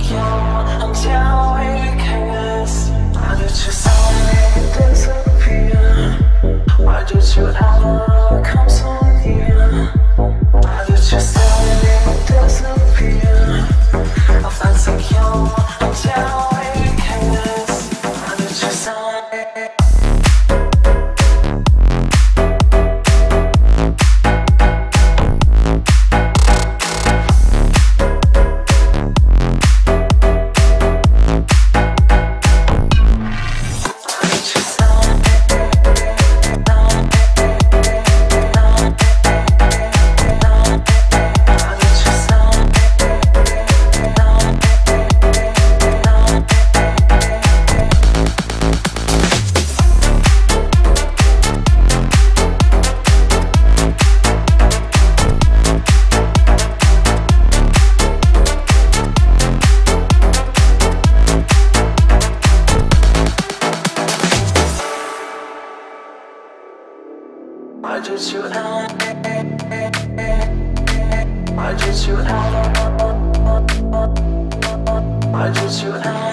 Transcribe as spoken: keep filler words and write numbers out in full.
insecure until we kiss. Why did you suddenly disappear? Why did you ever come so near? Why did you suddenly disappear? I felt secure until we kiss. Why did you suddenly? Why did you ever? Why did you ever? Why did you ever?